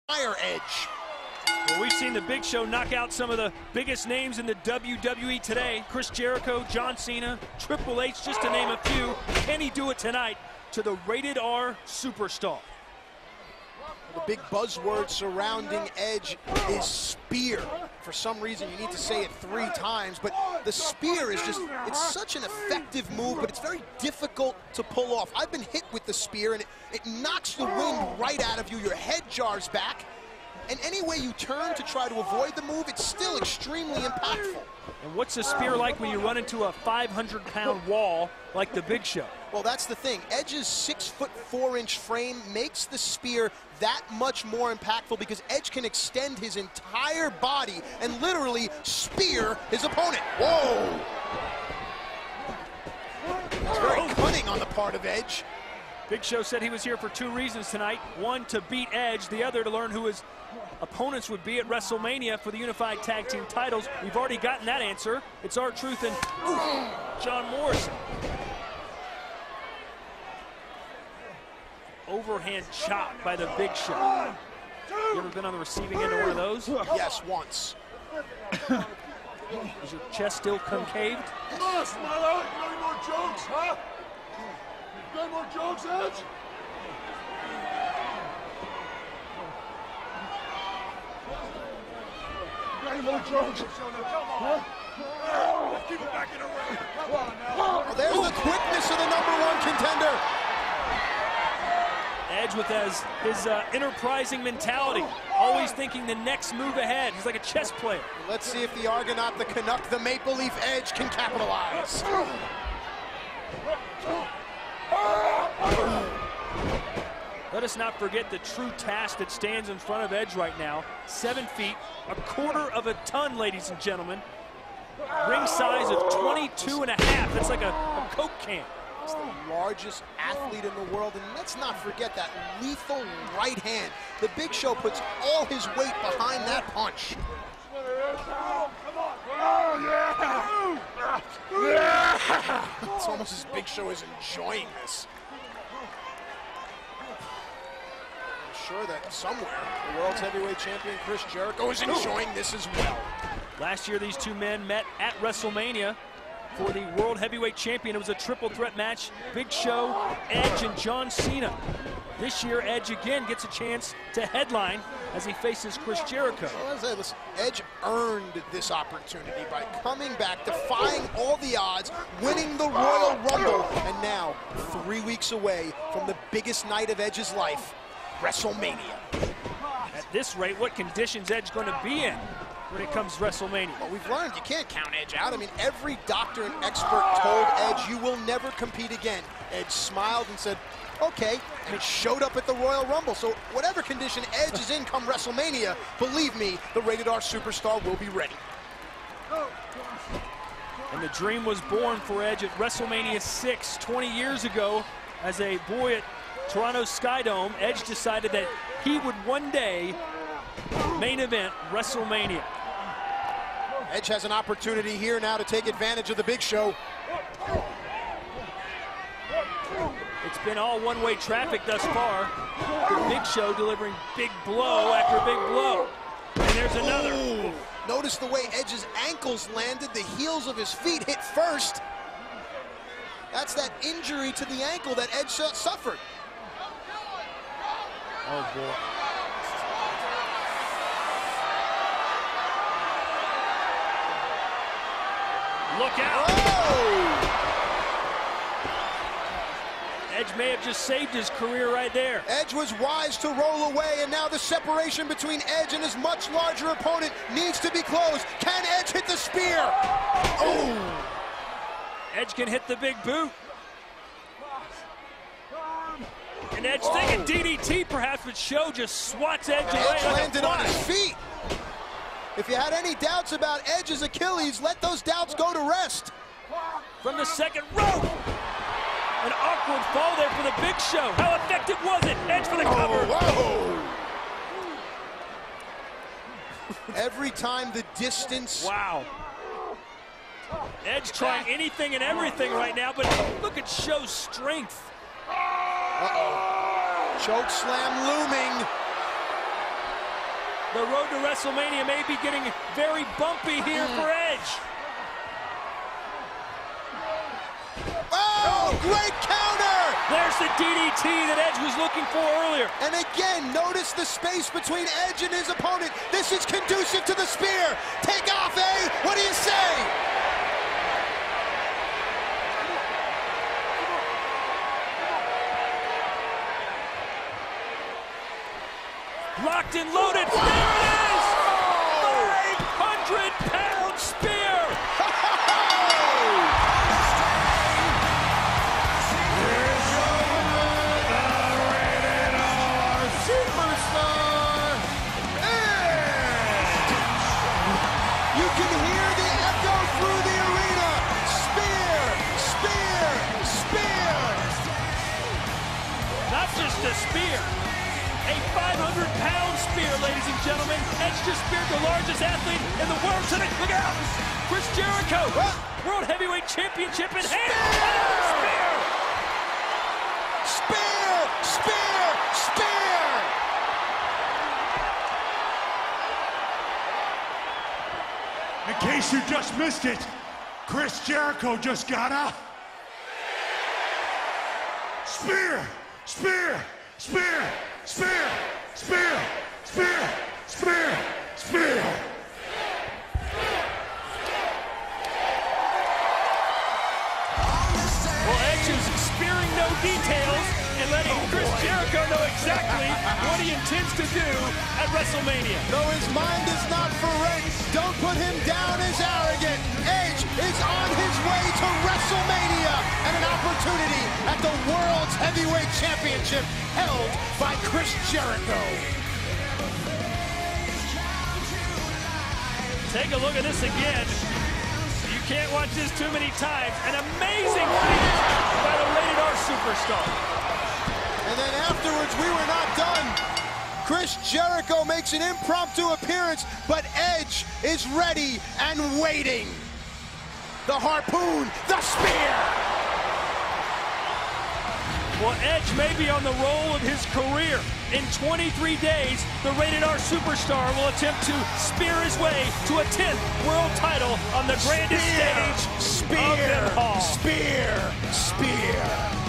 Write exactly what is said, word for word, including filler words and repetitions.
Fire Edge. Well, we've seen the Big Show knock out some of the biggest names in the W W E today. Chris Jericho, John Cena, Triple H, just to name a few. Can he do it tonight to the Rated R Superstar? The big buzzword surrounding Edge is spear. For some reason, you need to say it three times, but the spear is just, it's such an effective move, but it's very difficult to pull off. I've been hit with the spear, and it, it knocks the wind right out of you. Your head jars back, and any way you turn to try to avoid the move, it's still extremely impactful. And what's a spear like when you run into a five hundred pound wall like the Big Show? Well, that's the thing. Edge's six foot four inch frame makes the spear that much more impactful because Edge can extend his entire body and literally spear his opponent. Whoa! It's very cunning on the part of Edge. Big Show said he was here for two reasons tonight. One, to beat Edge. The other, to learn who his opponents would be at WrestleMania for the Unified Tag Team titles. We've already gotten that answer. It's R-Truth and ooh, John Morrison. Overhand chop by the Big Show. You ever been on the receiving end of one of those? Yes, once. Is your chest still concaved? Come on, Smiley! You got any more jokes, huh? You got any more jokes, Edge? You got any more jokes? Huh? Let's keep it back in the ring. Come on now. Oh, there's the quickness of the number one contender. Edge with his, his uh, enterprising mentality, always thinking the next move ahead. He's like a chess player. Let's see if the Argonaut, the Canuck, the Maple Leaf Edge can capitalize. Let us not forget the true task that stands in front of Edge right now. Seven feet, a quarter of a ton, ladies and gentlemen. Ring size of twenty-two and a half. That's like a, a Coke can. He's the largest athlete in the world, and let's not forget that lethal right hand. The Big Show puts all his weight behind that punch. It's almost as Big Show is enjoying this. I'm sure that somewhere the world's heavyweight champion Chris Jericho is enjoying this as well. Last year, these two men met at WrestleMania for the World Heavyweight Champion. It was a triple threat match. Big Show, Edge, and John Cena. This year, Edge again gets a chance to headline as he faces Chris Jericho. Well, say, listen, Edge earned this opportunity by coming back, defying all the odds, winning the Royal Rumble, and now, three weeks away from the biggest night of Edge's life, WrestleMania. At this rate, what conditions Edge going to be in when it comes to WrestleMania? Well, we've learned you can't count Edge out. I mean, every doctor and expert told Edge, you will never compete again. Edge smiled and said, okay, and he showed up at the Royal Rumble. So whatever condition Edge is in come WrestleMania, believe me, the Rated R Superstar will be ready. And the dream was born for Edge at WrestleMania six, twenty years ago. As a boy at Toronto's Skydome, Edge decided that he would one day main event WrestleMania. Edge has an opportunity here now to take advantage of the Big Show. It's been all one-way traffic thus far. The Big Show delivering big blow after big blow. And there's another. Ooh. Notice the way Edge's ankles landed. The heels of his feet hit first. That's that injury to the ankle that Edge suffered. Oh, boy. Look out! Oh! Edge may have just saved his career right there. Edge was wise to roll away, and now the separation between Edge and his much larger opponent needs to be closed. Can Edge hit the spear? Oh! Edge can hit the big boot. And Edge thinking D D T perhaps, but Show just swats Edge away. Edge landed on his feet. If you had any doubts about Edge's Achilles, let those doubts go to rest. From the second rope. An awkward fall there for the Big Show. How effective was it? Edge for the cover. Oh, whoa. Every time the distance. Wow. Edge trying anything and everything right now, but look at Show's strength. Uh-oh. Choke slam looming. The road to WrestleMania may be getting very bumpy here for Edge. Oh, great counter! There's the D D T that Edge was looking for earlier. And again, notice the space between Edge and his opponent. This is conducive to the spear. Take off, eh? What do you say? Locked and loaded. There it is! five hundred pound spear! The spear, a five hundred pound spear, ladies and gentlemen. Edge just speared the largest athlete in the world today. Look out! Chris Jericho, World Heavyweight Championship in hand. Oh, spear! Spear! Spear! Spear! In case you just missed it, Chris Jericho just got a spear! Spear! Spear! Spear! Spear! Spear! Spear! Spear! Well, Edge is spearing no details and letting Chris Jericho know exactly what he intends to do at WrestleMania. Though his mind is not for rent, don't put him down as arrogant. Edge is on his way to WrestleMania and an opportunity at the World's Heavyweight Championship held by Chris Jericho. Take a look at this again. You can't watch this too many times. An amazing finish by the Rated R Superstar. And then afterwards, we were not done. Chris Jericho makes an impromptu appearance, but Edge is ready and waiting. The harpoon, the spear. Well, Edge may be on the roll of his career. In twenty-three days, the Rated R Superstar will attempt to spear his way to a tenth world title on the grandest Spear, stage spear, of them all. Spear, spear.